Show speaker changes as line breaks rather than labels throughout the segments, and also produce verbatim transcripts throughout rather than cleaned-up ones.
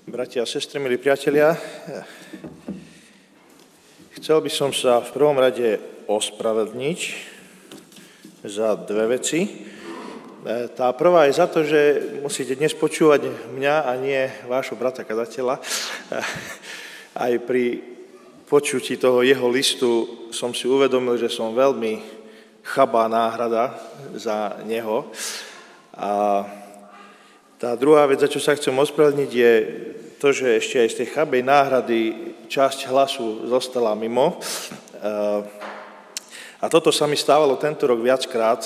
Bratia a sestry, milí priatelia, chcel by som sa v prvom rade ospravedlniť za dve veci. Tá prvá je za to, že musíte dnes počúvať mňa a nie vášho brata kazateľa. Aj pri počutí toho jeho listu som si uvedomil, že som veľmi chabá náhrada za neho. A tá druhá vec, za čo sa chcem ospravedlniť, je to, že ešte aj z tej chabej náhrady časť hlasu zostala mimo. A toto sa mi stávalo tento rok viackrát.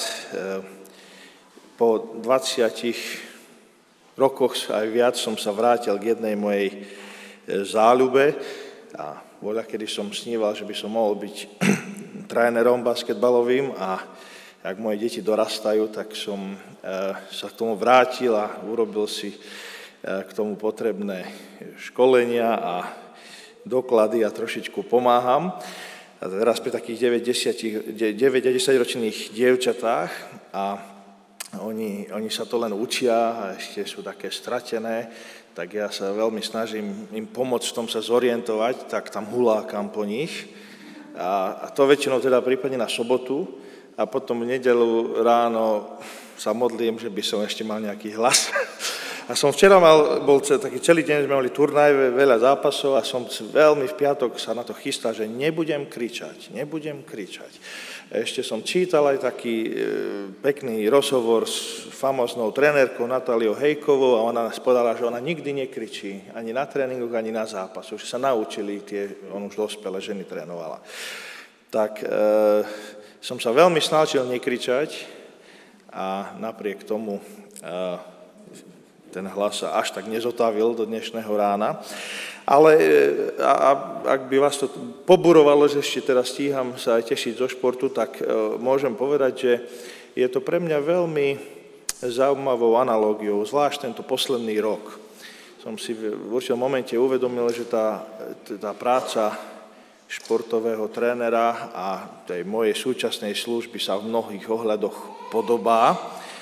Po dvadsiatich rokoch aj viac som sa vrátil k jednej mojej záľube a voľa, kedy som sníval, že by som mohol byť trénerom basketbalovým a ak moje deti dorastajú, tak som sa k tomu vrátil a urobil si k tomu potrebné školenia a doklady a trošičku pomáham. A teraz pri takých deväť a desať ročných dievčatách a oni, oni sa to len učia a ešte sú také stratené, tak ja sa veľmi snažím im pomôcť v tom sa zorientovať, tak tam hulákam po nich. A, a to väčšinou teda prípadne na sobotu a potom v nedeľu ráno sa modlím, že by som ešte mal nejaký hlas. A som včera mal, bol taký celý deň, sme mali turnaj, veľa zápasov a som veľmi v piatok sa na to chystal, že nebudem kričať, nebudem kričať. Ešte som čítal aj taký e, pekný rozhovor s famóznou trenérkou Natáliou Hejkovou a ona nás povedala, že ona nikdy nekričí, ani na tréningoch, ani na zápasu, že sa naučili tie, on už dospelé ženy trénovala. Tak e, som sa veľmi snažil nekričať a napriek tomu e, ten hlas sa až tak nezotavil do dnešného rána. Ale a, a, ak by vás to poburovalo, že ešte teraz stíham sa aj tešiť zo športu, tak e, môžem povedať, že je to pre mňa veľmi zaujímavou analógiou, zvlášť tento posledný rok. Som si v určitom momente uvedomil, že tá, tá práca športového trénera a tej mojej súčasnej služby sa v mnohých ohľadoch podobá.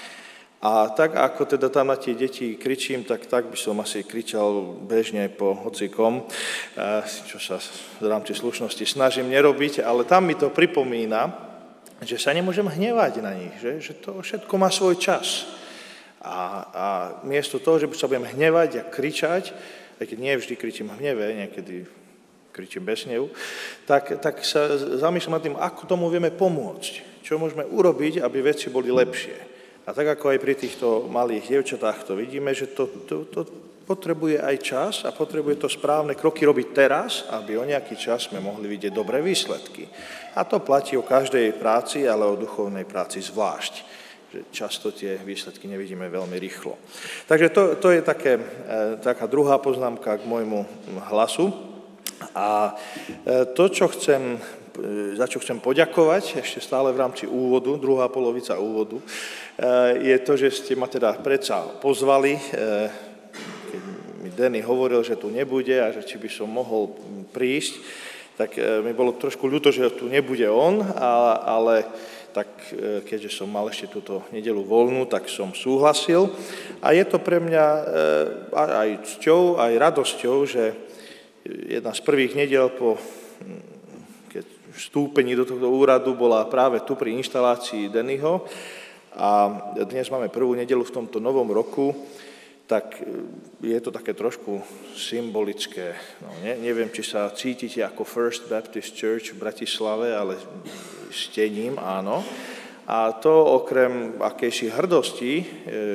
A tak, ako teda tam na tie deti kričím, tak tak by som asi kričal bežne po hocikom, čo sa v rámci slušnosti snažím nerobiť, ale tam mi to pripomína, že sa nemôžem hnevať na nich, že, že to všetko má svoj čas. A, a miesto toho, že sa budem hnevať a kričať, aj keď nie vždy kričím v hneve, niekedy kričím bez hnevu, tak, tak sa zamýšľam nad tým, ako tomu vieme pomôcť, čo môžeme urobiť, aby veci boli lepšie. A tak ako aj pri týchto malých dievčatách to vidíme, že to, to, to potrebuje aj čas a potrebuje to správne kroky robiť teraz, aby o nejaký čas sme mohli vidieť dobré výsledky. A to platí o každej práci, ale o duchovnej práci zvlášť. Že často tie výsledky nevidíme veľmi rýchlo. Takže to, to je také, e, taká druhá poznámka k môjmu hlasu. A e, to, čo chcem... za čo chcem poďakovať, ešte stále v rámci úvodu, druhá polovica úvodu, je to, že ste ma teda predsa pozvali, keď mi Denny hovoril, že tu nebude a že či by som mohol prísť, tak mi bolo trošku ľúto, že tu nebude on, ale tak keďže som mal ešte túto nedeľu voľnú, tak som súhlasil. A je to pre mňa aj cťou, aj radosťou, že jedna z prvých nediel po vstúpení do tohto úradu bola práve tu pri inštalácii Dennyho a dnes máme prvú nedeľu v tomto novom roku, tak je to také trošku symbolické. No, ne, neviem, či sa cítite ako First Baptist Church v Bratislave, ale ste ním, áno. A to okrem akejsi hrdosti e,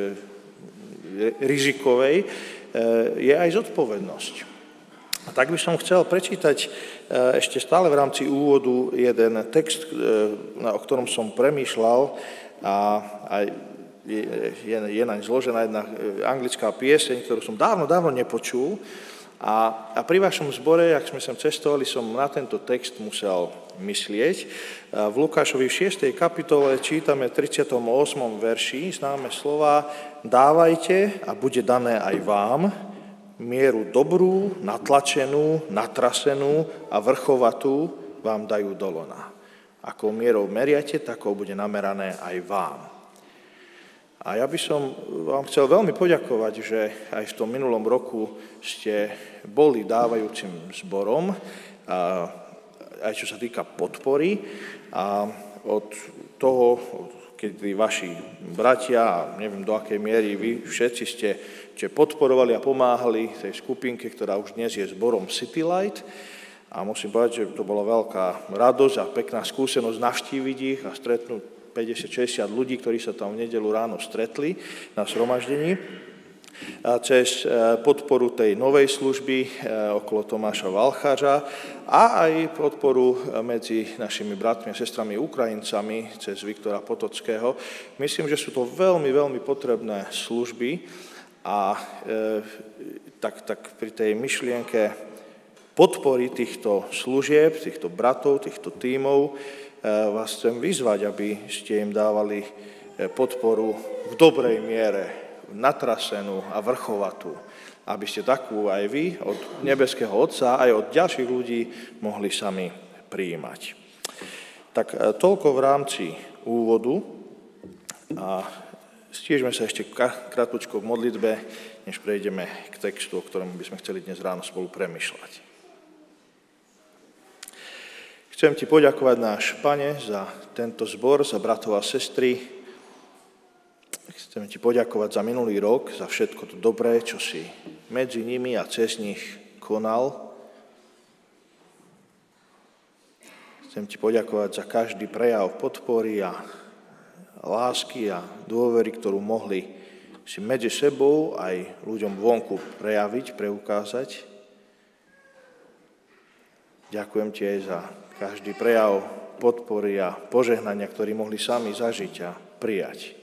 rizikovej e, je aj zodpovednosť. A tak by som chcel prečítať ešte stále v rámci úvodu jeden text, o ktorom som premýšľal a je, je, je naň zložená jedna anglická pieseň, ktorú som dávno, dávno nepočul. A, a pri vašom zbore, ak sme sem cestovali, som na tento text musel myslieť. V Lukášovi šiestej kapitole čítame v tridsiatom ôsmom verši známe slova: dávajte a bude dané aj vám, mieru dobrú, natlačenú, natrasenú a vrchovatú vám dajú do lona. Akou mierou meriate, takou bude namerané aj vám. A A ja by som vám chcel veľmi poďakovať, že aj v tom minulom roku ste boli dávajúcim zborom, aj čo sa týka podpory. A od toho, kedy vaši bratia, a neviem do akej miery vy všetci ste, ste podporovali a pomáhali tej skupinke, ktorá už dnes je zborom City Light. A musím povedať, že to bola veľká radosť a pekná skúsenosť navštíviť ich a stretnúť päťdesiat šesťdesiat ľudí, ktorí sa tam v nedeľu ráno stretli na zhromaždení. A cez podporu tej novej služby okolo Tomáša Valchářa a aj podporu medzi našimi bratmi a sestrami Ukrajincami cez Viktora Potockého. Myslím, že sú to veľmi, veľmi potrebné služby a e, tak, tak pri tej myšlienke podpory týchto služieb, týchto bratov, týchto tímov vás chcem vyzvať, aby ste im dávali podporu v dobrej miere, natrasenú a vrchovatú, aby ste takú aj vy od nebeského Otca, aj od ďalších ľudí mohli sami prijímať. Tak toľko v rámci úvodu a stížme sa ešte krátko k modlitbe, než prejdeme k textu, o ktorom by sme chceli dnes ráno spolu premýšľať. Chcem ti poďakovať, náš Pane, za tento zbor, za bratov a sestry. Chcem ti poďakovať za minulý rok, za všetko to dobré, čo si medzi nimi a cez nich konal. Chcem ti poďakovať za každý prejav podpory a lásky a dôvery, ktorú mohli si medzi sebou aj ľuďom vonku prejaviť, preukázať. Ďakujem ti aj za každý prejav podpory a požehnania, ktorý mohli sami zažiť a prijať.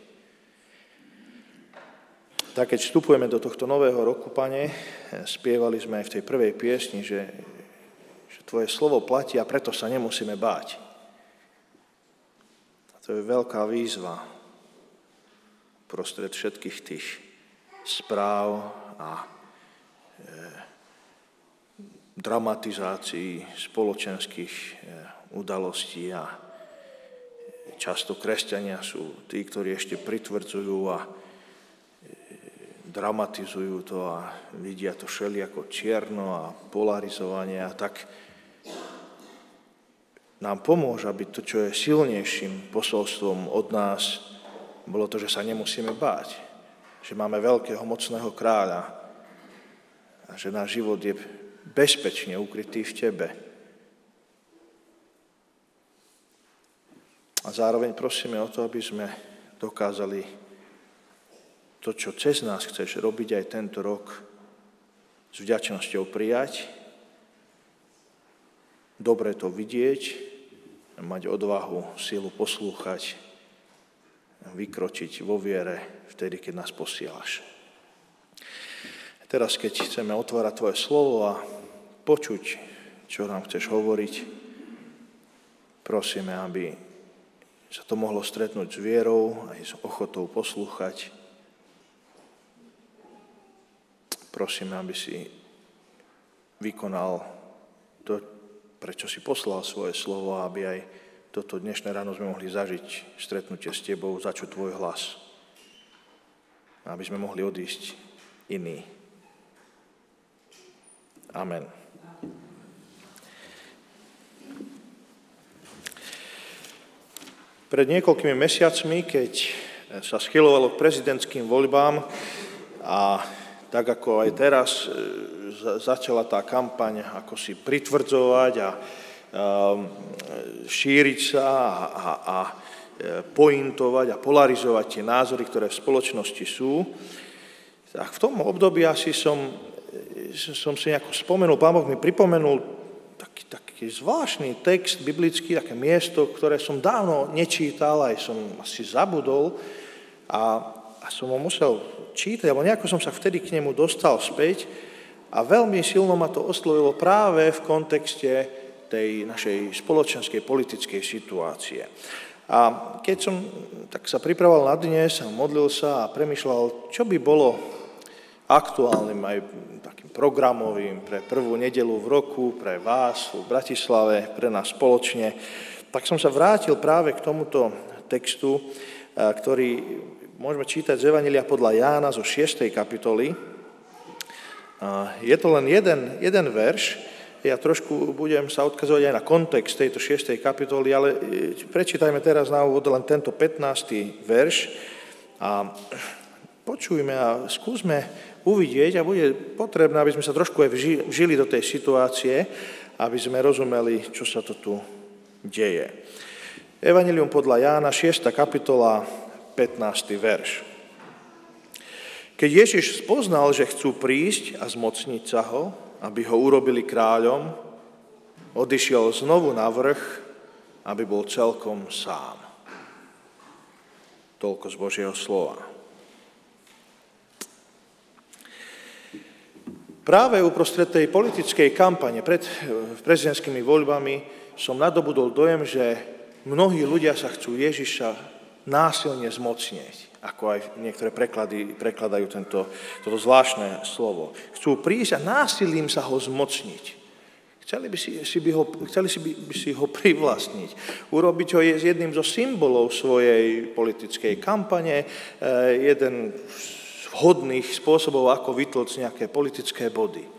Tak keď vstupujeme do tohto nového roku, Pane, spievali sme aj v tej prvej piesni, že, že tvoje slovo platí a preto sa nemusíme báť. A to je veľká výzva prostred všetkých tých správ a e, dramatizácií spoločenských udalostí a často kresťania sú tí, ktorí ešte pritvrdzujú a dramatizujú to a vidia to všelijako čierno a polarizovanie a tak nám pomôže, aby to, čo je silnejším posolstvom od nás, bolo to, že sa nemusíme báť, že máme veľkého mocného kráľa a že náš život je bezpečne ukrytý v tebe. A zároveň prosíme o to, aby sme dokázali to, čo cez nás chceš robiť aj tento rok, s vďačnosťou prijať, dobre to vidieť, mať odvahu, silu poslúchať, vykročiť vo viere vtedy, keď nás posielaš. Teraz, keď chceme otvárať tvoje slovo a počuť, čo nám chceš hovoriť, prosíme, aby sa to mohlo stretnúť s vierou aj s ochotou poslúchať. Prosíme, aby si vykonal to, prečo si poslal svoje slovo, aby aj toto dnešné ráno sme mohli zažiť stretnutie s tebou, začuť tvoj hlas. Aby sme mohli odísť iní. Amen. Pred niekoľkými mesiacmi, keď sa schylovalo k prezidentským voľbám a tak ako aj teraz začala tá kampaň ako si pritvrdzovať a šíriť sa a, a, a pointovať a polarizovať tie názory, ktoré v spoločnosti sú, tak v tom období asi som, som si nejako spomenul, Pán Boh mi pripomenul taký, taký zvláštny text biblický, také miesto, ktoré som dávno nečítal, aj som asi zabudol a, a som ho musel čítať, alebo nejako som sa vtedy k nemu dostal späť a veľmi silno ma to oslovilo práve v kontexte tej našej spoločenskej politickej situácie. A keď som tak sa pripravoval na dnes a modlil sa a premýšľal, čo by bolo aktuálnym aj takým programovým pre prvú nedeľu v roku, pre vás v Bratislave, pre nás spoločne, tak som sa vrátil práve k tomuto textu, ktorý môžeme čítať z Evanjelia podľa Jána zo šiestej kapitoly. Je to len jeden, jeden verš. Ja trošku budem sa odkazovať aj na kontext tejto šiestej kapitoly, ale prečítajme teraz na úvod len tento pätnásty verš a počujme a skúsme uvidieť a bude potrebné, aby sme sa trošku aj vžili do tej situácie, aby sme rozumeli, čo sa to tu deje. Evanjelium podľa Jána, šiesta kapitola, pätnásty verš. Keď Ježiš spoznal, že chcú prísť a zmocniť sa ho, aby ho urobili kráľom, odišiel znovu na vrch, aby bol celkom sám. Toľko z Božieho slova. Práve uprostred tej politickej kampane pred prezidentskými voľbami som nadobudol dojem, že mnohí ľudia sa chcú Ježiša násilne zmocniť, ako aj niektoré preklady prekladajú tento, toto zvláštne slovo. Chcú prísť a násilím sa ho zmocniť. Chceli by si, si, by, ho, chceli si, by, by si ho privlastniť. Urobiť ho je jedným zo symbolov svojej politickej kampane, jeden z vhodných spôsobov, ako vytlcť nejaké politické body.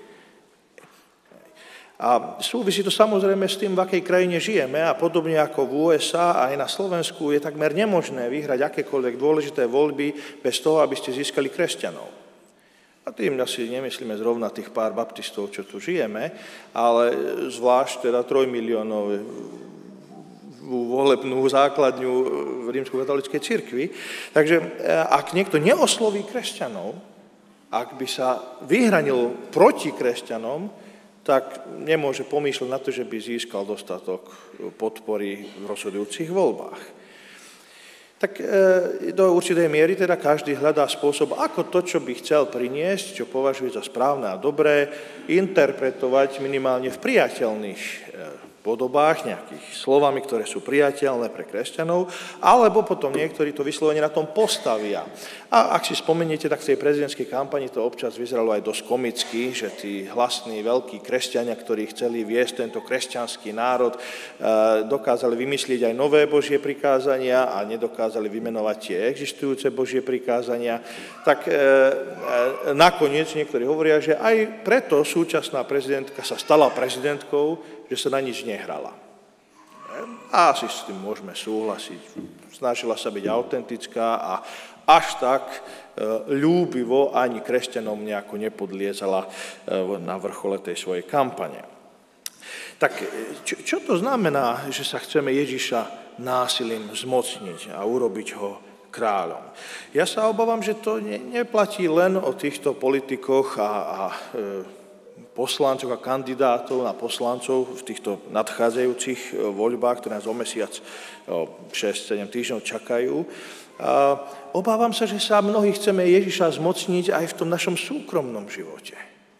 A súvisí to samozrejme s tým, v akej krajine žijeme a podobne ako v ú es á aj na Slovensku je takmer nemožné vyhrať akékoľvek dôležité voľby bez toho, aby ste získali kresťanov. A tým asi nemyslíme zrovna tých pár baptistov, čo tu žijeme, ale zvlášť teda trojmiliónovú volebnú základňu v rímskokatolíckej cirkvi. Takže ak niekto neosloví kresťanov, ak by sa vyhranil proti kresťanom, tak nemôže pomýšľať na to, že by získal dostatok podpory v rozhodujúcich voľbách. Tak e, do určitej miery teda každý hľadá spôsob, ako to, čo by chcel priniesť, čo považuje za správne a dobré, interpretovať minimálne v priateľných e, podobách, nejakých slovami, ktoré sú priateľné pre kresťanov, alebo potom niektorí to vyslovene na tom postavia. A ak si spomeniete, tak v tej prezidentskej kampani to občas vyzeralo aj dosť komicky, že tí hlasní, veľkí kresťania, ktorí chceli viesť tento kresťanský národ, dokázali vymyslieť aj nové Božie prikázania a nedokázali vymenovať tie existujúce Božie prikázania. Tak nakoniec niektorí hovoria, že aj preto súčasná prezidentka sa stala prezidentkou, že sa na nič nehrala. A asi s tým môžeme súhlasiť. Snažila sa byť autentická a až tak ľúbivo ani kresťanom nejako nepodliezala na vrchole tej svojej kampane. Tak čo, čo to znamená, že sa chceme Ježiša násilím zmocniť a urobiť ho kráľom? Ja sa obávam, že to ne, neplatí len o týchto politikoch a, a e, poslancov a kandidátov na poslancov v týchto nadchádzajúcich voľbách, ktoré nás o mesiac, šesť sedem týždňov čakajú. A obávam sa, že sa mnohí chceme Ježiša zmocniť aj v tom našom súkromnom živote.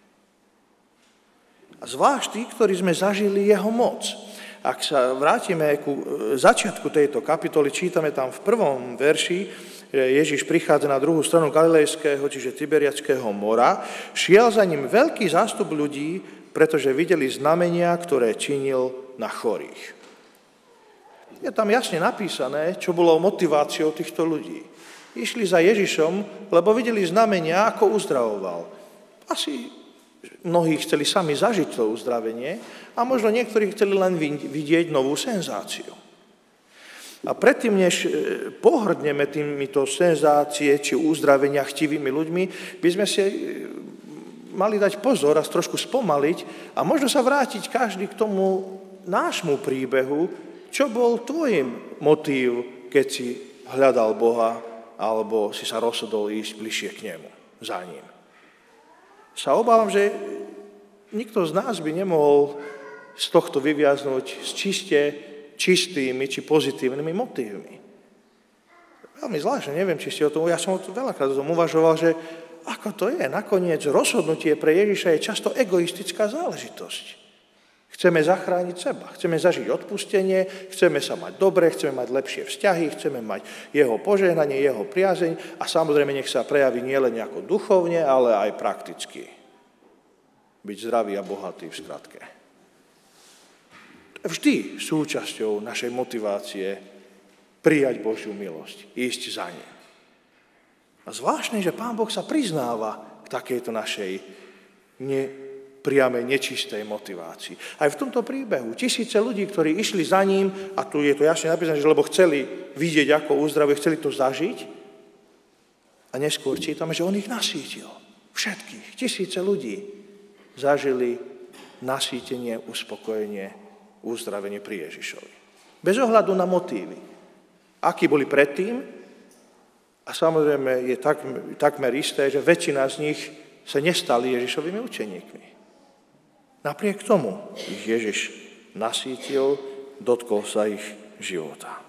A zvlášť tí, ktorí sme zažili jeho moc. Ak sa vrátime ku začiatku tejto kapitoly, čítame tam v prvom verši, Ježiš prichádza na druhú stranu Galilejského, čiže Tiberiackého mora. Šiel za ním veľký zástup ľudí, pretože videli znamenia, ktoré činil na chorých. Je tam jasne napísané, čo bolo motiváciou týchto ľudí. Išli za Ježišom, lebo videli znamenia, ako uzdravoval. Asi mnohí chceli sami zažiť to uzdravenie a možno niektorí chceli len vidieť novú senzáciu. A predtým, než pohrdneme týmito senzácie či uzdravenia chtivými ľuďmi, by sme si mali dať pozor a trošku spomaliť a možno sa vrátiť každý k tomu nášmu príbehu, čo bol tvojim motív, keď si hľadal Boha alebo si sa rozhodol ísť bližšie k nemu, za ním. Sa obávam, že nikto z nás by nemohol z tohto vyviaznúť z čiste čistými či pozitívnymi motívmi. Veľmi zvláštne, neviem, či ste o tom, ja som o tom veľakrát o tom uvažoval, že ako to je, nakoniec rozhodnutie pre Ježiša je často egoistická záležitosť. Chceme zachrániť seba, chceme zažiť odpustenie, chceme sa mať dobre, chceme mať lepšie vzťahy, chceme mať jeho požehnanie, jeho priazeň a samozrejme nech sa prejaví nielen nejako duchovne, ale aj prakticky. Byť zdravý a bohatý v skratke. Vždy súčasťou našej motivácie prijať Božiu milosť, ísť za ním. A zvláštne, že Pán Boh sa priznáva k takejto našej nepriamej, nečistej motivácii. Aj v tomto príbehu tisíce ľudí, ktorí išli za ním, a tu je to jasne napísané, že lebo chceli vidieť, ako uzdravuje, chceli to zažiť, a neskôr čítame, že on ich nasýtil. Všetkých, tisíce ľudí zažili nasýtenie, uspokojenie, uzdravenie pri Ježišovi. Bez ohľadu na motívy. Akí boli predtým, a samozrejme je tak, takmer isté, že väčšina z nich sa nestali Ježišovými učeníkmi. Napriek tomu ich Ježiš nasýtil, dotkol sa ich života.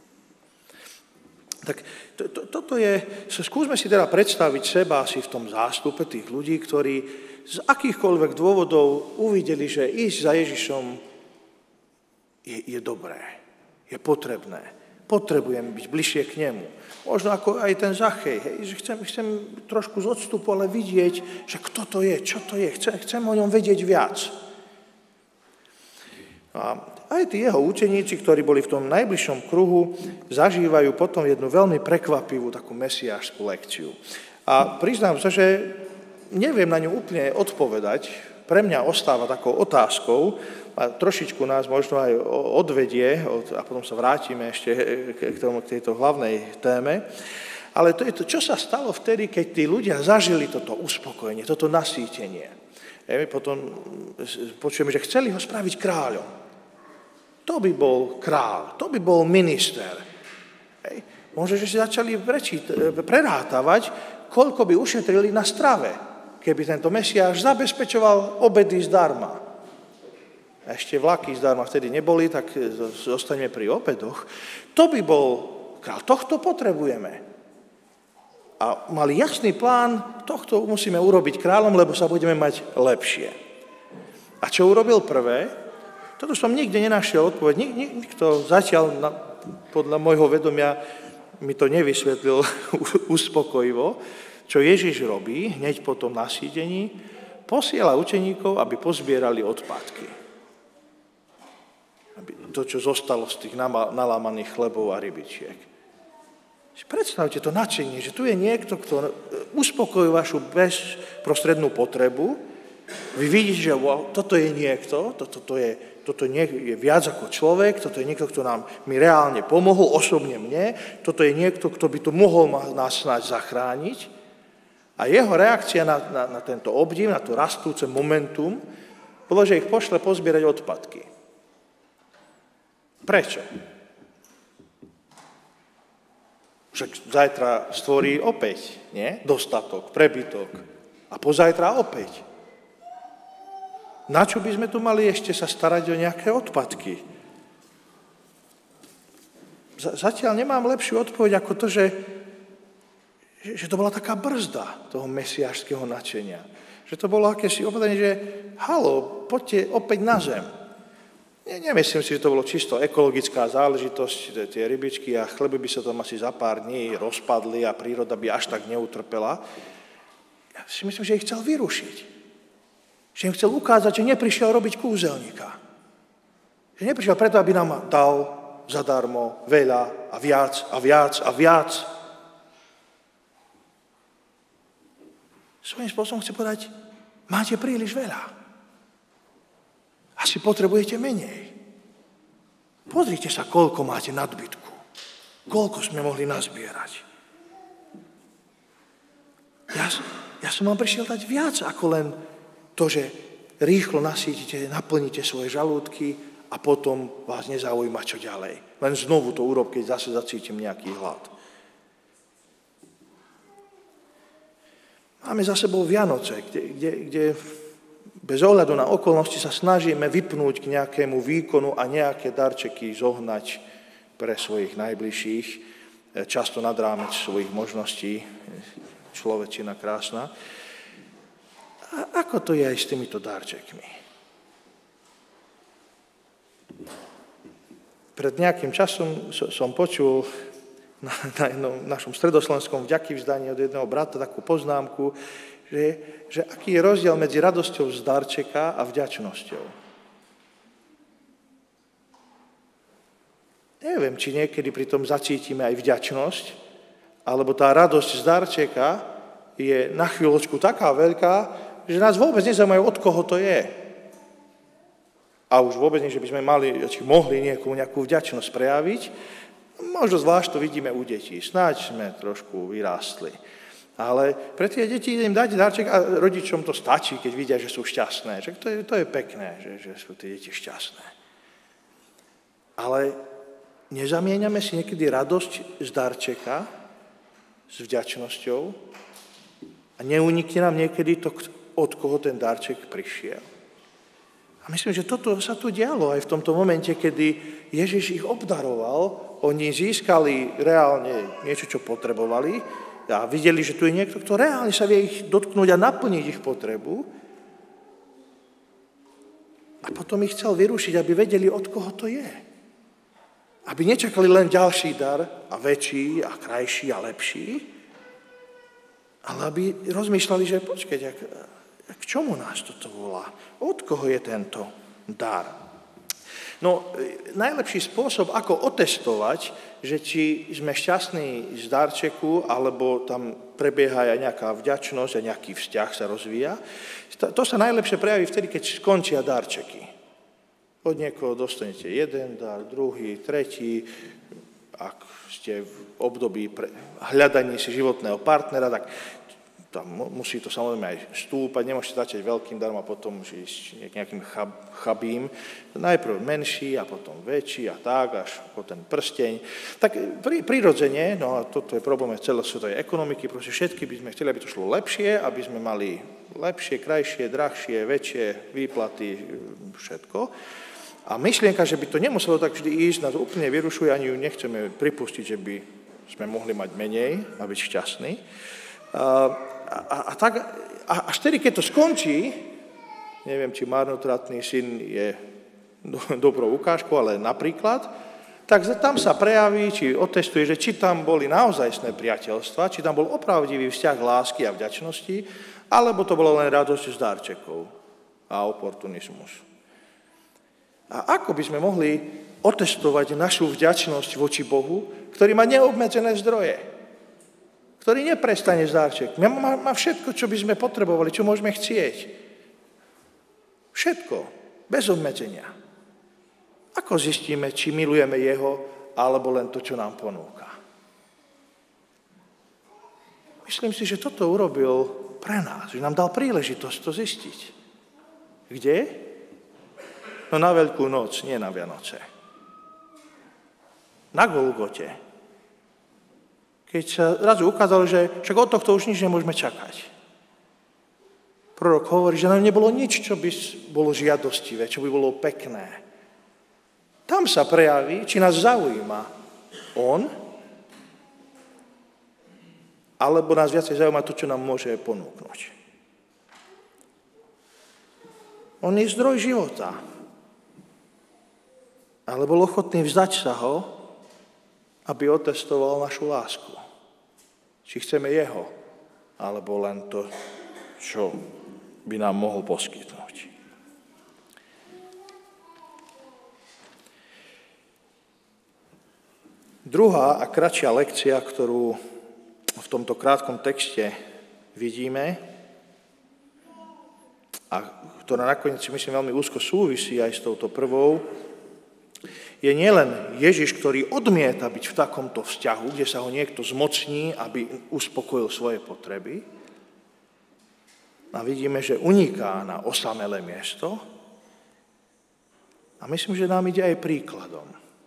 Tak to, to, toto je, skúsme si teda predstaviť seba asi v tom zástupe tých ľudí, ktorí z akýchkoľvek dôvodov uvideli, že ísť za Ježišom je, je dobré, je potrebné. Potrebujem byť bližšie k nemu. Možno ako aj ten Zachej, hej, že chcem, chcem trošku z odstupu, ale vidieť, že kto to je, čo to je, chcem, chcem o ňom vedieť viac. A aj tí jeho učeníci, ktorí boli v tom najbližšom kruhu, zažívajú potom jednu veľmi prekvapivú takú mesiášskú lekciu. A priznám sa, že neviem na ňu úplne odpovedať, pre mňa ostáva takou otázkou a trošičku nás možno aj odvedie, a potom sa vrátime ešte k, tomu, k tejto hlavnej téme, ale to je to, čo sa stalo vtedy, keď tí ľudia zažili toto uspokojenie, toto nasýtenie. E, potom počujeme, že chceli ho spraviť kráľom. To by bol kráľ, to by bol minister. E, možno, že si začali prečít, prerátavať, koľko by ušetrili na strave, keby tento Mesiáš zabezpečoval obedy zdarma. A ešte vlaky zdarma vtedy neboli, tak zostaneme pri obedoch. To by bol kráľ, tohto potrebujeme. A mali jasný plán, tohto musíme urobiť kráľom, lebo sa budeme mať lepšie. A čo urobil prvé? Toto som nikde nenašiel odpoveď. Nik, nik, nikto zatiaľ, na, podľa môjho vedomia, mi to nevysvetlil uspokojivo. Čo Ježiš robí, hneď po tom nasýdení, posiela učeníkov, aby pozbierali odpadky. Aby to, čo zostalo z tých nalámaných chlebov a rybičiek. Predstavte to nadšenie, že tu je niekto, kto uspokojí vašu bezprostrednú potrebu. Vy vidíte, že wow, toto je niekto, toto, toto je, toto je viac ako človek, toto je niekto, kto nám mi reálne pomohol, osobne mne, toto je niekto, kto by tu mohol nás snáď zachrániť. A jeho reakcia na, na, na tento obdiv, na to rastúce momentum, bolo, že ich pošle pozbierať odpadky. Prečo? Však zajtra stvorí opäť, nie? Dostatok, prebytok. A pozajtra opäť. Na čo by sme tu mali ešte sa starať o nejaké odpadky? Zatiaľ nemám lepšiu odpoveď ako to, že že to bola taká brzda toho mesiášskeho nadšenia. Že to bolo akési opatrenie, že halo, poďte opäť na zem. Nie, nemyslím si, že to bolo čisto ekologická záležitosť, tie rybičky a chleby by sa tam asi za pár dní rozpadli a príroda by až tak neutrpela. Ja si myslím, že ich chcel vyrušiť. Že im chcel ukázať, že neprišiel robiť kúzelníka. Že neprišiel preto, aby nám dal zadarmo veľa a viac a viac a viac. Svojím spôsobom chce povedať, máte príliš veľa. Asi potrebujete menej. Pozrite sa, koľko máte nadbytku. Koľko sme mohli nazbierať. Ja, ja som vám prišiel dať viac, ako len to, že rýchlo nasítite, naplníte svoje žalúdky a potom vás nezaujíma, čo ďalej. Len znovu to urob, keď zase zacítim nejaký hlad. Máme za sebou Vianoce, kde, kde, kde bez ohľadu na okolnosti sa snažíme vypnúť k nejakému výkonu a nejaké darčeky zohnať pre svojich najbližších, často nad rámec svojich možností, človečina krásna. A ako to je aj s týmito darčekmi? Pred nejakým časom som počul na, na jednom našom stredoslovenskom vďakyvzdaní od jedného brata takú poznámku, že, že aký je rozdiel medzi radosťou z darčeka a vďačnosťou. Neviem, či niekedy pri tom zacítime aj vďačnosť, Alebo tá radosť z darčeka je na chvíľočku taká veľká, že nás vôbec nezaujímajú, od koho to je. A už vôbec nie, že by sme mali, či mohli niekomu nejakú vďačnosť prejaviť. Možno zvlášť to vidíme u detí. Snáď sme trošku vyrástli. Ale pre tie deti im dať darček a rodičom to stačí, keď vidia, že sú šťastné. Že to, je, to je pekné, že, že sú tie deti šťastné. Ale nezamieňame si niekedy radosť z darčeka s vďačnosťou a neunikne nám niekedy to, od koho ten darček prišiel. A myslím, že toto sa tu dialo aj v tomto momente, kedy Ježiš ich obdaroval, oni získali reálne niečo, čo potrebovali, a videli, že tu je niekto, kto reálne sa vie ich dotknúť a naplniť ich potrebu. A potom ich chcel vyrušiť, aby vedeli, od koho to je. Aby nečakali len ďalší dar a väčší a krajší a lepší, ale aby rozmýšľali, že počkať, ak, k čomu nás toto volá? Od koho je tento dar? No, najlepší spôsob, ako otestovať, že či sme šťastní z darčeku, alebo tam prebieha aj nejaká vďačnosť a nejaký vzťah sa rozvíja, to sa najlepšie prejaví vtedy, keď skončia darčeky. Od niekoho dostanete jeden dar, druhý, tretí. Ak ste v období pre hľadaní si životného partnera, tak tam musí to samozrejme aj stúpať, nemôžete začať veľkým darom a potom ísť nejakým chab, chabým. Najprv menší a potom väčší a tak, až po ten prsteň. Tak pri, prirodzene, no a toto je problém celosvetovej ekonomiky, proste všetky by sme chceli, aby to šlo lepšie, aby sme mali lepšie, krajšie, drahšie, väčšie výplaty, všetko. A myšlienka, že by to nemuselo tak vždy ísť, nás úplne vyrušuje, ani ju nechceme pripustiť, že by sme mohli mať menej a byť šťastní. A, a, a, tak, a až tedy, keď to skončí, neviem, či marnotratný syn je do, dobrou ukážkou, ale napríklad, tak tam sa prejaví, či otestuje, že či tam boli naozajstné priateľstva, či tam bol opravdivý vzťah lásky a vďačnosti, alebo to bolo len radosť z darčekov a oportunizmus. A ako by sme mohli otestovať našu vďačnosť voči Bohu, ktorý má neobmedzené zdroje, ktorý neprestane z darček. Má, má všetko, čo by sme potrebovali, čo môžeme chcieť. Všetko, bez obmedzenia. Ako zistíme, či milujeme jeho, alebo len to, čo nám ponúka? Myslím si, že toto urobil pre nás, že nám dal príležitosť to zistiť. Kde? No na Veľkú noc, nie na Vianoce. Na Golgote. Keď sa zrazu ukázalo, že však od tohto už nič nemôžeme čakať. Prorok hovorí, že nám nebolo nič, čo by bolo žiadostivé, čo by bolo pekné. Tam sa prejaví, či nás zaujíma on, alebo nás viacej zaujíma to, čo nám môže ponúknuť. On je zdroj života. Ale bol ochotný vzdať sa ho, aby otestoval našu lásku. Či chceme jeho, alebo len to, čo by nám mohol poskytnúť. Druhá a kratšia lekcia, ktorú v tomto krátkom texte vidíme, a ktorá nakoniec si myslím veľmi úzko súvisí aj s touto prvou, je nielen Ježiš, ktorý odmieta byť v takomto vzťahu, kde sa ho niekto zmocní, aby uspokojil svoje potreby. A vidíme, že uniká na osamelé miesto. A myslím, že nám ide aj príkladom.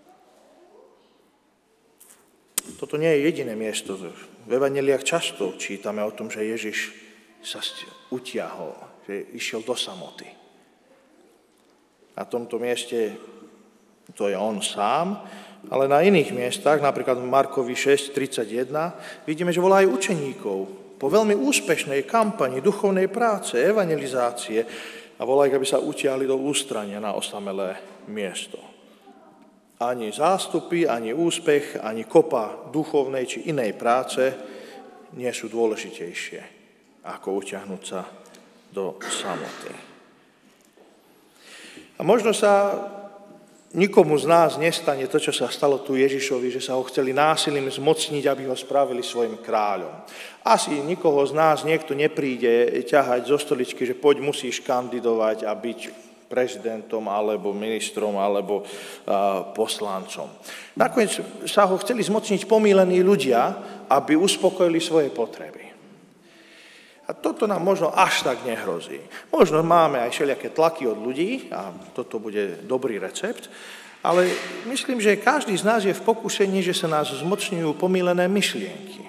Toto nie je jediné miesto. V evanjeliách často čítame o tom, že Ježiš sa utiahol, že išiel do samoty. Na tomto mieste to je on sám, ale na iných miestach, napríklad v Markovi šesť tridsaťjeden, vidíme, že volá aj učeníkov po veľmi úspešnej kampani duchovnej práce, evangelizácie a volá ich, aby sa utiahli do ústrania na osamelé miesto. Ani zástupy, ani úspech, ani kopa duchovnej či inej práce nie sú dôležitejšie, ako utiahnuť sa do samoty. A možno sa nikomu z nás nestane to, čo sa stalo tu Ježišovi, že sa ho chceli násilím zmocniť, aby ho spravili svojim kráľom. Asi nikoho z nás niekto nepríde ťahať zo stoličky, že poď musíš kandidovať a byť prezidentom, alebo ministrom, alebo a, poslancom. Nakoniec sa ho chceli zmocniť pomílení ľudia, aby uspokojili svoje potreby. A toto nám možno až tak nehrozí. Možno máme aj všelijaké tlaky od ľudí a toto bude dobrý recept, ale myslím, že každý z nás je v pokušení, že sa nás zmocňujú pomílené myšlienky.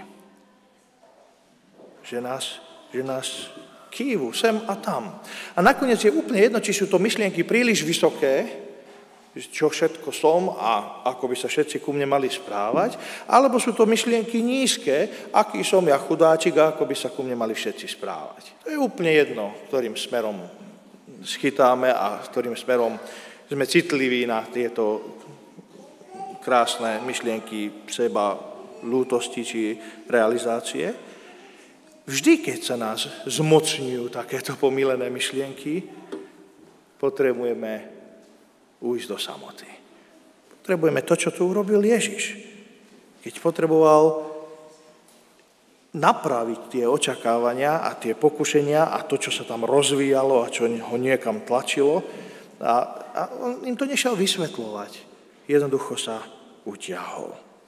Že nás, že nás kývu sem a tam. A nakoniec je úplne jedno, či sú to myšlienky príliš vysoké, čo všetko som a ako by sa všetci ku mne mali správať, alebo sú to myšlienky nízke, aký som ja chudáčik a ako by sa ku mne mali všetci správať. To je úplne jedno, ktorým smerom schytáme a ktorým smerom sme citliví na tieto krásne myšlienky seba, lútosti či realizácie. Vždy, keď sa nás zmocňujú takéto pomílené myšlienky, potrebujeme ujsť do samoty. Potrebujeme to, čo tu urobil Ježiš. Keď potreboval napraviť tie očakávania a tie pokušenia a to, čo sa tam rozvíjalo a čo ho niekam tlačilo, a, a on im to nešiel vysvetľovať. Jednoducho sa utiahol.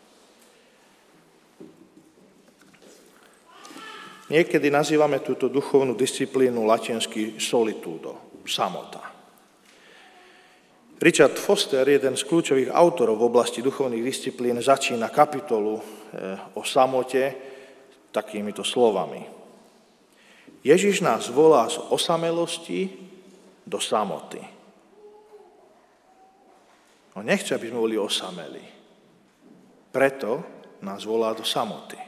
Niekedy nazývame túto duchovnú disciplínu latinsky solitudo, samota. Richard Foster, jeden z kľúčových autorov v oblasti duchovných disciplín, začína kapitolu o samote takýmito slovami. Ježiš nás volá z osamelosti do samoty. On nechce, aby sme boli osamelí. Preto nás volá do samoty.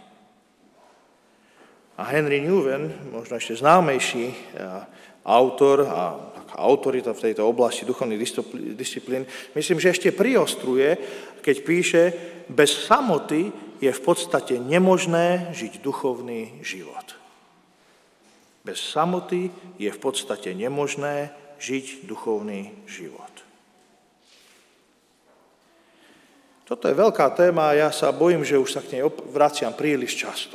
A Henry Nouwen, možno ešte známejší autor a autorita v tejto oblasti duchovných disciplín, myslím, že ešte priostruje, keď píše, bez samoty je v podstate nemožné žiť duchovný život. Bez samoty je v podstate nemožné žiť duchovný život. Toto je veľká téma a ja sa bojím, že už sa k nej vraciam príliš často.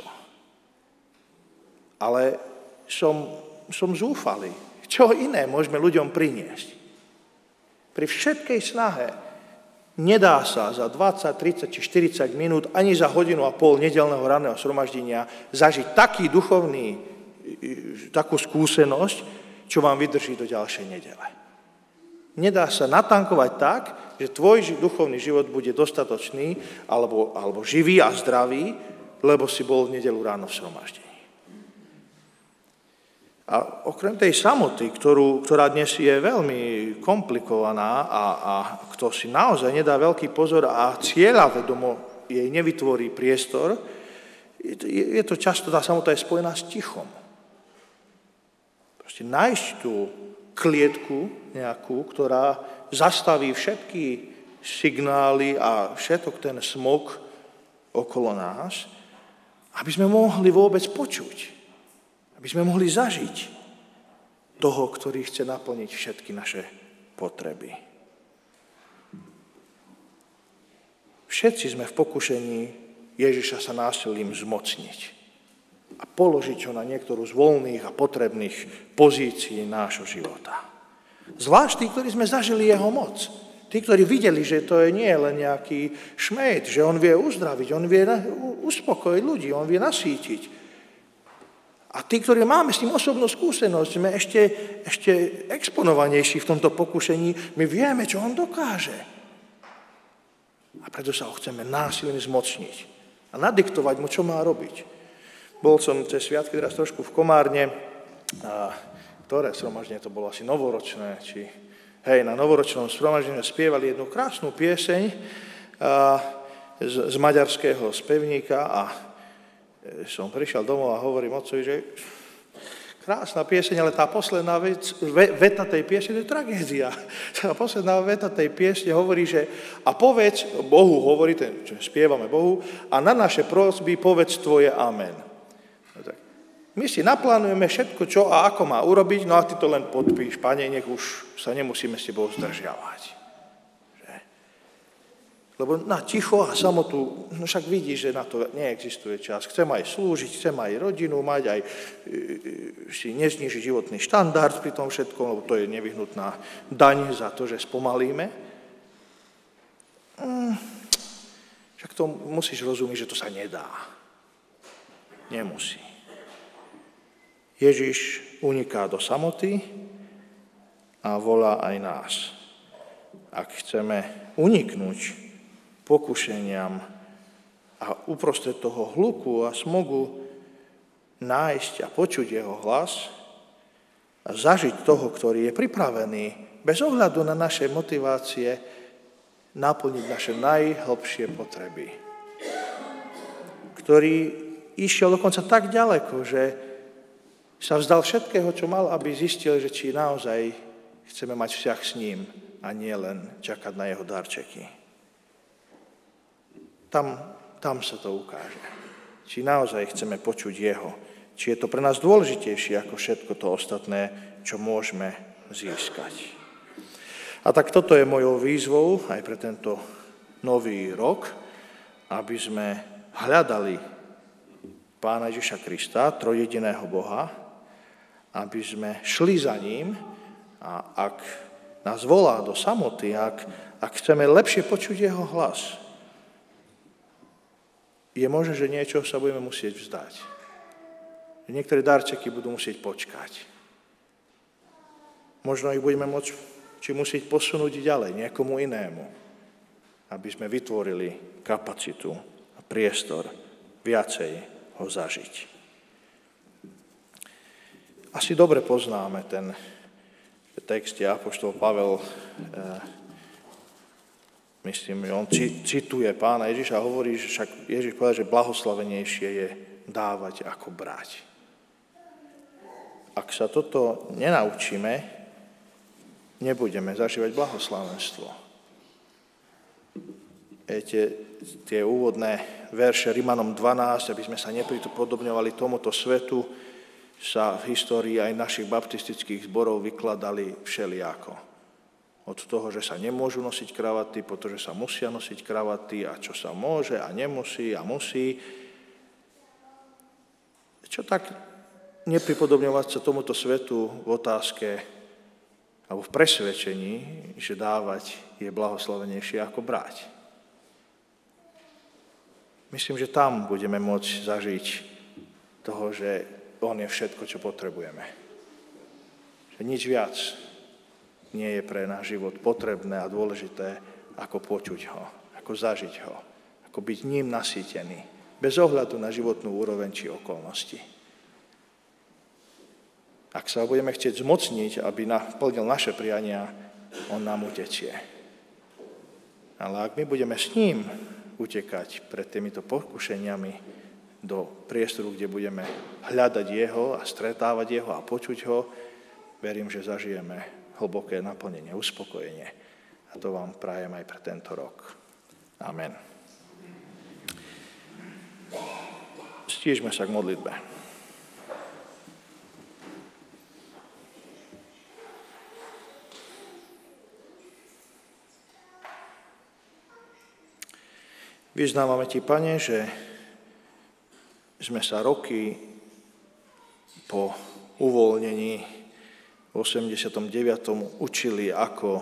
Ale som, som zúfalý. Čo iné môžeme ľuďom priniesť? Pri všetkej snahe nedá sa za dvadsať, tridsať či štyridsať minút ani za hodinu a pol nedeľného ranného zhromaždenia zažiť taký duchovný, takú skúsenosť, čo vám vydrží do ďalšej nedele. Nedá sa natankovať tak, že tvoj duchovný život bude dostatočný alebo, alebo živý a zdravý, lebo si bol v nedeľu ráno v zhromaždení. A okrem tej samoty, ktorú, ktorá dnes je veľmi komplikovaná a, a kto si naozaj nedá veľký pozor a cieľavedomo jej nevytvorí priestor, je to, je to často, tá samota je spojená s tichom. Proste nájsť tú klietku nejakú, ktorá zastaví všetky signály a všetok ten smog okolo nás, aby sme mohli vôbec počuť. Aby sme mohli zažiť toho, ktorý chce naplniť všetky naše potreby. Všetci sme v pokušení Ježiša sa násilím zmocniť a položiť ho na niektorú z voľných a potrebných pozícií nášho života. Zvlášť tí, ktorí sme zažili jeho moc. Tí, ktorí videli, že to je nie len nejaký šmejt, že on vie uzdraviť, on vie uspokojiť ľudí, on vie nasýtiť. A tí, ktorí máme s tým osobnú skúsenosť, sme ešte, ešte exponovanejší v tomto pokušení, my vieme, čo on dokáže. A preto sa ho chceme násilne zmocniť a nadiktovať mu, čo má robiť. Bol som cez sviatky teraz trošku v Komárne, a ktoré zhromaždenie to bolo asi novoročné, či hej, na novoročnom zhromaždení spievali jednu krásnu pieseň a, z, z maďarského spevníka a som prišiel domov a hovorím otcovi, že krásna pieseň, ale tá posledná vec, veta tej piesne je tragédia. Tá posledná veta tej piesne hovorí, že a povedz, Bohu hovorí, ten, čo spievame Bohu, a na naše prosby povedz tvoje amen. No tak, my si naplánujeme všetko, čo a ako má urobiť, no a ty to len podpíš, Pane, nech už sa nemusíme s tebou zdržiavať. Že? Lebo na ticho a samotu, no však vidí, že na to neexistuje čas. Chcem aj slúžiť, chcem aj rodinu mať, aj e, si neznižiť životný štandard pri tom všetkom, lebo to je nevyhnutná daň za to, že spomalíme. Mm, však to musíš rozumieť, že to sa nedá. Nemusí. Ježiš uniká do samoty a volá aj nás. Ak chceme uniknúť pokušeniam a uprostred toho hluku a smogu nájsť a počuť jeho hlas a zažiť toho, ktorý je pripravený bez ohľadu na naše motivácie naplniť naše najhlbšie potreby. Ktorý išiel dokonca tak ďaleko, že sa vzdal všetkého, čo mal, aby zistil, že či naozaj chceme mať vzťah s ním a nie len čakať na jeho darčeky. Tam, tam sa to ukáže. Či naozaj chceme počuť jeho. Či je to pre nás dôležitejšie ako všetko to ostatné, čo môžeme získať. A tak toto je mojou výzvou aj pre tento nový rok, aby sme hľadali Pána Ježiša Krista, trojjediného Boha, aby sme šli za ním a ak nás volá do samoty, ak, ak chceme lepšie počuť jeho hlas, je možné, že niečo sa budeme musieť vzdať. Niektoré darčeky budú musieť počkať. Možno ich budeme môcť, či musieť posunúť ďalej, niekomu inému, aby sme vytvorili kapacitu a priestor viacej ho zažiť. Asi dobre poznáme ten text, kde apoštol Pavel eh, myslím, že on cituje Pána Ježiša a hovorí, že však Ježiš povedal, že blahoslavenejšie je dávať ako brať. Ak sa toto nenaučíme, nebudeme zažívať blahoslavenstvo. Viete, tie úvodné verše Rimanom dvanásť, aby sme sa nepripodobňovali tomuto svetu, sa v histórii aj našich baptistických zborov vykladali všelijako. Od toho, že sa nemôžu nosiť kravaty, pretože sa musia nosiť kravaty a čo sa môže a nemusí a musí. Čo tak nepripodobňovať sa tomuto svetu v otázke alebo v presvedčení, že dávať je blahoslavenejšie ako brať. Myslím, že tam budeme môcť zažiť toho, že on je všetko, čo potrebujeme. Že nič viac nie je pre náš život potrebné a dôležité, ako počuť ho, ako zažiť ho, ako byť ním nasýtený, bez ohľadu na životnú úroveň či okolnosti. Ak sa budeme chcieť zmocniť, aby naplnil naše priania, on nám utečie. Ale ak my budeme s ním utekať pred týmito pokušeniami do priestoru, kde budeme hľadať jeho a stretávať jeho a počuť ho, verím, že zažijeme hlboké naplnenie, uspokojenie. A to vám prajem aj pre tento rok. Amen. Stížme sa k modlitbe. Vyznávame ti, Pane, že sme sa roky po uvoľnení v osemdesiatom deviatom učili, ako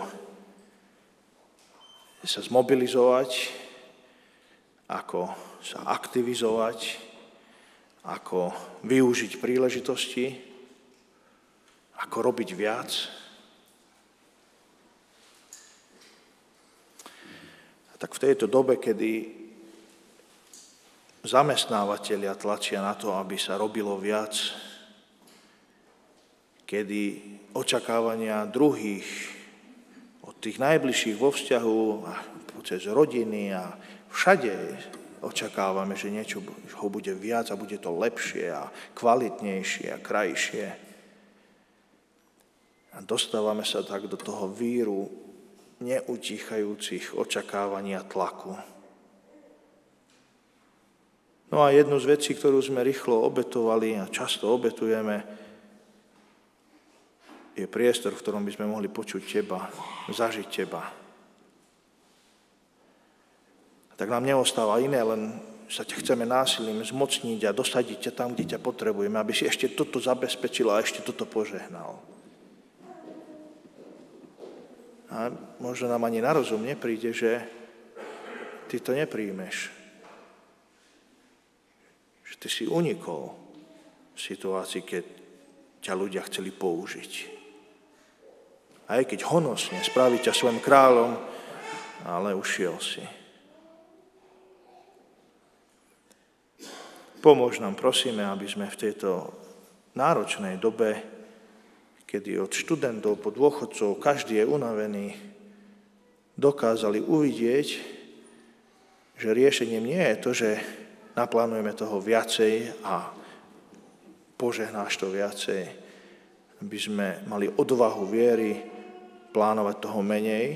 sa zmobilizovať, ako sa aktivizovať, ako využiť príležitosti, ako robiť viac. A tak v tejto dobe, kedy zamestnávateľia tlačia na to, aby sa robilo viac, kedy očakávania druhých, od tých najbližších vo vzťahu, a cez rodiny a všade očakávame, že niečo ho bude viac a bude to lepšie a kvalitnejšie a krajšie. A dostávame sa tak do toho víru neutíchajúcich očakávaní a tlaku. No a jednu z vecí, ktorú sme rýchlo obetovali a často obetujeme, je priestor, v ktorom by sme mohli počuť teba, zažiť teba. Tak nám neostáva iné, len sa ťa chceme násilím zmocniť a dosadiť ťa tam, kde ťa potrebujeme, aby si ešte toto zabezpečil a ešte toto požehnal. A možno nám ani na rozum nepríde, že ty to nepríjmeš. Že ty si unikol v situácii, keď ťa ľudia chceli použiť. Aj keď honosne spraviť ťa svojim kráľom, ale ušiel si. Pomôž nám, prosíme, aby sme v tejto náročnej dobe, kedy od študentov po dôchodcov každý je unavený, dokázali uvidieť, že riešením nie je to, že naplánujeme toho viacej a požehnáš to viacej, aby sme mali odvahu viery plánovať toho menej,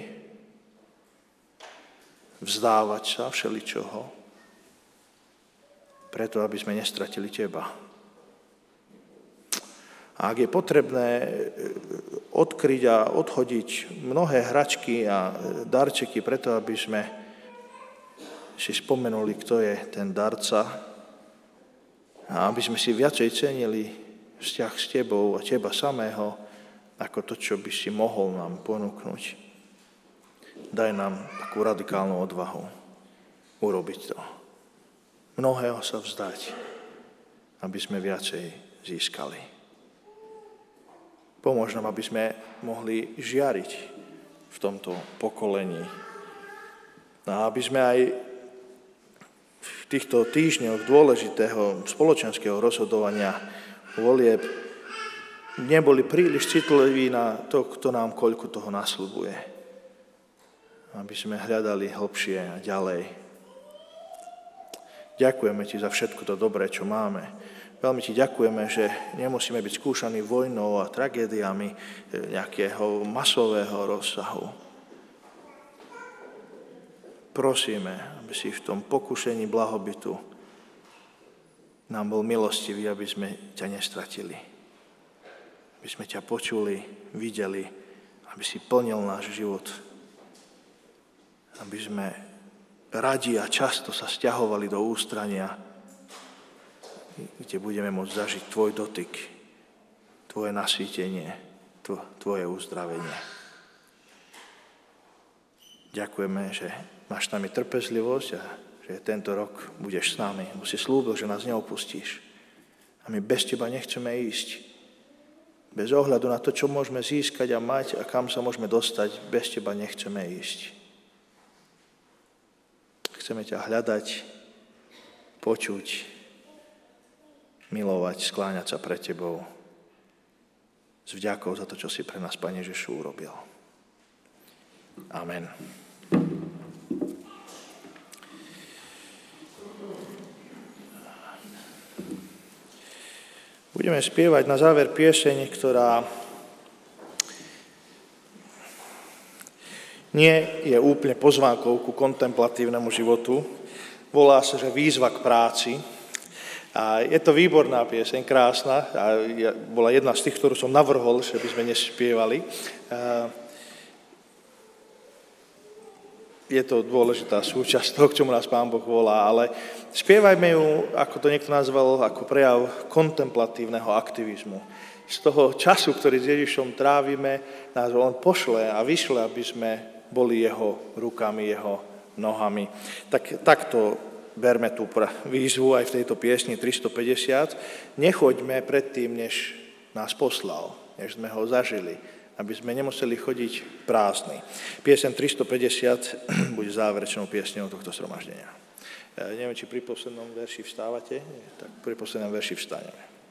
vzdávať sa všeličoho, preto, aby sme nestratili teba. A ak je potrebné odkryť a odhodiť mnohé hračky a darčeky, preto, aby sme si spomenuli, kto je ten darca, a aby sme si viacej cenili vzťah s tebou a teba samého, ako to, čo by si mohol nám ponúknuť. Daj nám takú radikálnu odvahu urobiť to. Mnohého sa vzdať, aby sme viacej získali. Pomôž nám, aby sme mohli žiariť v tomto pokolení. A aby sme aj v týchto týždňoch dôležitého spoločenského rozhodovania volieb neboli príliš citliví na to, kto nám koľko toho nasľubuje. Aby sme hľadali hlbšie a ďalej. Ďakujeme ti za všetko to dobré, čo máme. Veľmi ti ďakujeme, že nemusíme byť skúšaní vojnou a tragédiami nejakého masového rozsahu. Prosíme, aby si v tom pokušení blahobytu nám bol milostivý, aby sme ťa nestratili. Aby sme ťa počuli, videli, aby si plnil náš život. Aby sme radi a často sa sťahovali do ústrania, kde budeme môcť zažiť tvoj dotyk, tvoje nasýtenie, tvoje uzdravenie. Ďakujeme, že máš s nami trpezlivosť a že tento rok budeš s nami. Bo si slúbil, že nás neopustíš. A my bez teba nechceme ísť. Bez ohľadu na to, čo môžeme získať a mať a kam sa môžeme dostať, bez teba nechceme ísť. Chceme ťa hľadať, počuť, milovať, skláňať sa pred tebou s vďakou za to, čo si pre nás, Pane Ježišu, urobil. Amen. Budeme spievať na záver pieseň, ktorá nie je úplne pozvánkou ku kontemplatívnemu životu. Volá sa, že Výzva k práci. A je to výborná pieseň, krásna. A bola jedna z tých, ktorú som navrhol, že by sme nespievali. Je to dôležitá súčasť toho, k čomu nás Pán Boh volá, ale spievajme ju, ako to niekto nazval, ako prejav kontemplatívneho aktivizmu. Z toho času, ktorý s Ježišom trávime, nás on pošle a vyšle, aby sme boli jeho rukami, jeho nohami. Tak, takto berme tú výzvu aj v tejto piesni tristopäťdesiat. Nechoďme predtým, než nás poslal, než sme ho zažili, aby sme nemuseli chodiť prázdni. Pieseň tristopäťdesiat bude záverečnou piesňou tohto zhromaždenia. Ja neviem, či pri poslednom verši vstávate, tak pri poslednom verši vstaneme.